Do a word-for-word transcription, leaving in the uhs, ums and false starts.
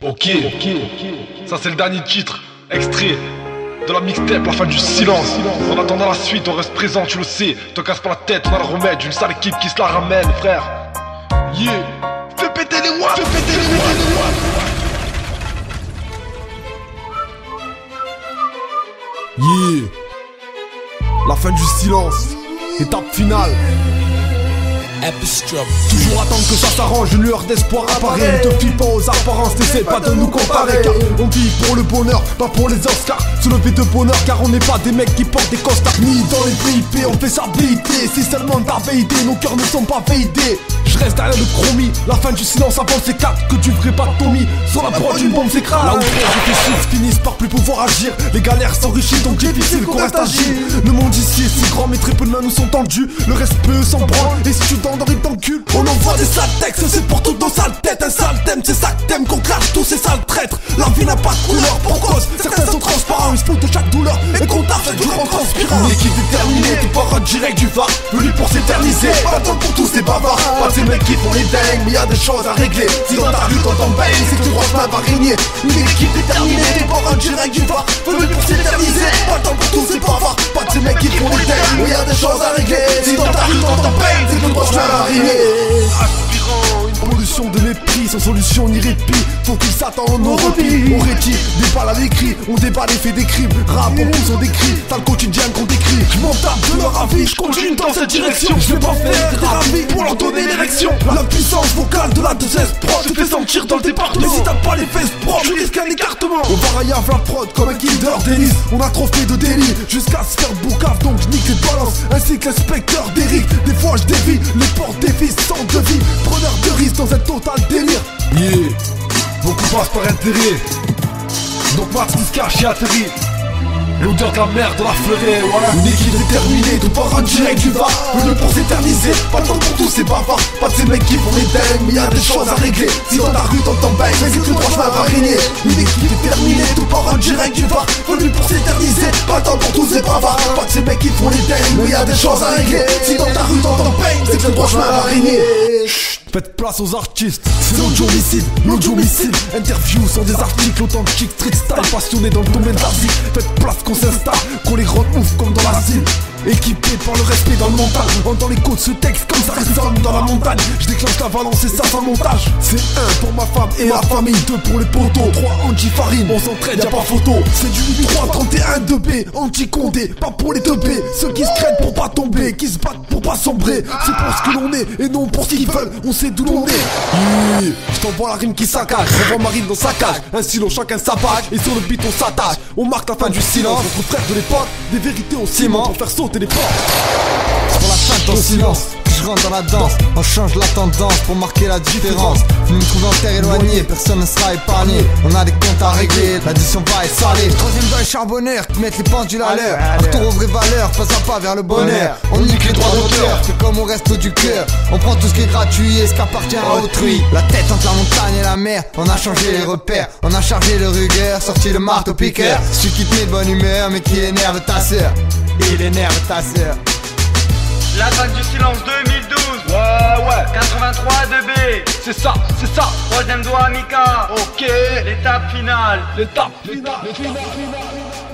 Ok, ok, ça c'est le dernier titre, extrait de la mixtape, la fin du silence. En attendant la suite, on reste présent, tu le sais. Te casse pas la tête, on a le remède, une sale équipe qui se la ramène, frère. Yeah, fais péter les watts, fais péter les watts. Yeah, la fin du silence, étape finale. Toujours attendre que ça s'arrange, une lueur d'espoir apparaît. Ne te fie pas aux apparences, n'essaie pas de nous comparer. Car on vit pour le bonheur, pas pour les Oscars. Se lever de bonheur car on n'est pas des mecs qui portent des costards. Ni dans les P I P, on fait sa B I T. Si seulement t'avais idée, nos cœurs ne sont pas validés. Je reste derrière le chromie, la fin du silence avant ces quatre. Que tu ferais pas Tommy, sur la proie d'une bombe s'écrase. Là où j'ai fait six finissent par plus pouvoir agir. Les galères s'enrichissent donc difficile qu'on reste agile. Le monde ici est si grand mais très peu de mains nous sont tendues. Le reste peut s'en prendre et si tu t'endors il t'encule. On envoie des sales textes, c'est pour toutes nos sales têtes. Un sale thème, c'est ça que t'aimes qu'on clash tous ces sales traîtres. La vie n'a pas de couleur pour cause, certains sont transparents. Ils se foutent de chaque douleur et qu'on tape chaque jour en transpirant. Une équipe déterminée, tout par un direct du V A R. Venu pour s'éterniser, pas de temps pour tous ces bavards. Pas de ces mecs qui font les dingues, mais y'a des choses à régler. Si dans ta rue quand on baigne, c'est que le droit chemin va régner. Une équipe déterminée, tout par un direct du V A R. Venu pour s'éterniser, pas de temps pour tous ces bavards. Pas de ces mecs qui font les dingues, mais y'a des choses à régler. Si dans ta rue quand on baigne, c'est que le droit chemin va régner. Aspirant, une pollution de mépris, sans solution ni répit. Faut qu'ils s'attendent au repli. On rétire des balles à l'écrit, on débat les faits des crimes. Rap, on pousse, on décrit, t'as le quotidien qu'on décrit. Je m'en tape de leur avis, je continue dans cette direction. Je vais pas faire des ravis pour leur donner l'érection. La puissance vocale de la deux S Pro te fait sentir dans le département. Mais si t'as pas les fesses propres, je risque un écartement. On va raillave la prod comme un killer d'hélice. On a trop fait de délit jusqu'à se faire boucave. Donc je nique les balances ainsi que l'inspecteur d'Eric. Des fois je dévie les portes des vies sans devis. Preneur de risque dans un total délire. Yeah, beaucoup passent par intérêt. Donc Max qui se cache et atterrit. L'odeur de la mer dans la forêt, voilà. Une équipe déterminée, tout par un direct du V A R. Venu pour s'éterniser, pas de temps pour tous ces bavards. Pas de ces mecs qui font les dingues, mais y'a des choses à régler. Si dans ta rue t'entends bang, c'est que le droit chemin va régner. Une équipe déterminée, tout par un direct du V A R. Venu pour s'éterniser, pas de temps pour tous ces bavards. Pas de ces mecs qui font les dingues, mais y'a des choses à régler. Si dans ta rue t'entends bang, c'est que le droit chemin va régner. Faites place aux artistes, c'est l'audio homicide, l'audio homicide. Interview sont des articles authentiques, street style, passionné dans le domaine de la vie. Faites place qu'on s'installe, qu'on les rende ouf comme dans l'asile. Équipé par le respect dans le mental, entend les côtes ce texte comme ça résonne dans la montagne. Je déclenche la valence et ça sans montage. C'est un pour ma femme et ma famille, deux pour les poteaux, trois anti-farine, on s'entraide, y'a pas photo. C'est du trois trente et un deux B, anti-condé, pas pour les deux B. Ceux qui se craignent pour pas tomber, qui se battent pour pas sombrer. C'est pour ce que l'on est et non pour ce qu'ils veulent, on sait d'où l'on est. Yeah. Je t'envoie la rime qui saccage, j'envoie Marine dans sa cage. Un silo, chacun sa page, et sur le beat on s'attache. On marque la fin du silence, notre frère de l'époque, des vérités au ciment pour faire sauter les portes. Pour la fin de ton silence, je rentre dans la danse. On change la tendance pour marquer la différence. Venu me trouver en terre éloignée, personne ne sera épargné. On a des comptes à régler, l'addition va être salée. Troisième dans les charbonneurs qui mettent les pendules à l'heure. Retour aux vraies valeurs, pas à pas vers le bonheur. On nique les droits d'auteur, c'est comme au resto du cœur. On prend tout ce qui est gratuit et ce qui appartient à autrui. La tête entre la montagne et la mer, on a changé les repères. On a chargé le rugueur, sorti le marteau piqueur. Celui qui te met de bonne humeur mais qui énerve ta sœur. Il énerve ta sœur. La vague du silence deux mille douze. Ouais, ouais, quatre-vingt-trois deux B. c'est ça, c'est ça. Troisième doigt Mika. Ok, L'étape finale. l'étape finale, finale, finale.